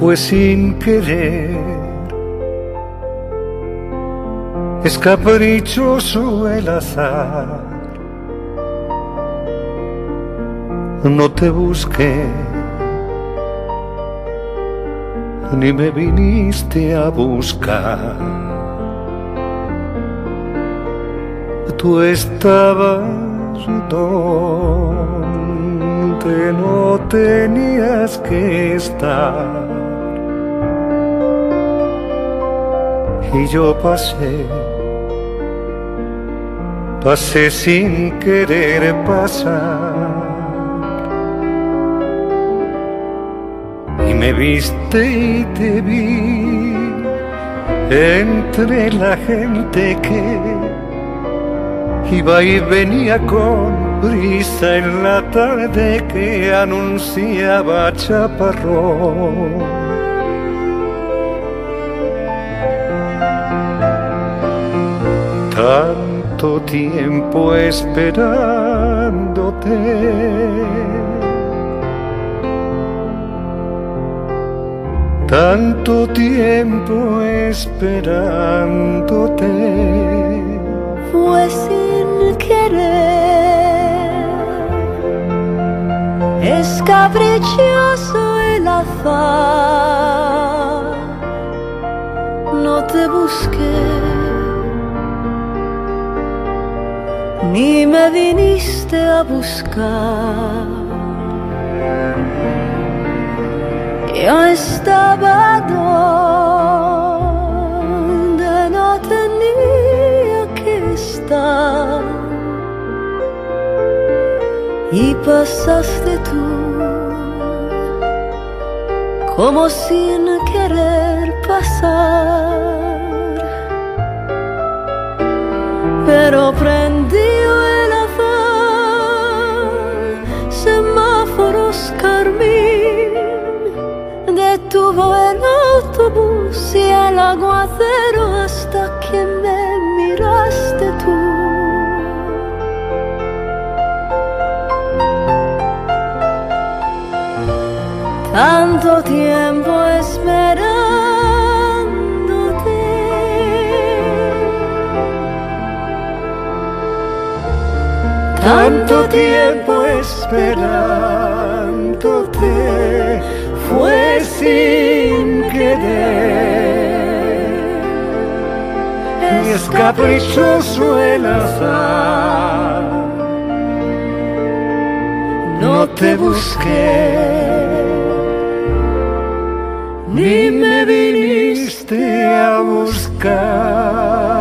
fue sin querer. Es caprichoso el azar, no te busqué, ni me viniste a buscar. Tú estabas donde no tenías que estar, y yo pasé sin querer pasar. Y me viste y te vi entre la gente que iba y venía con prisa en la tarde que anunciaba chaparrón. Tanto tiempo esperándote, tanto tiempo esperándote. Fue sin querer, es caprichoso el azar, no te busqué, ni me viniste a buscar. Yo estaba donde no tenía que estar, y pasaste tú como sin querer pasar. Pero prendió el afán, semáforos carmín, detuvo el autobús y el aguacero hasta que me miraste tú. Tanto tiempo esperándote, tanto tiempo esperándote, fue sin querer. Y es caprichoso el azar, no te busqué, ni me viniste a buscar.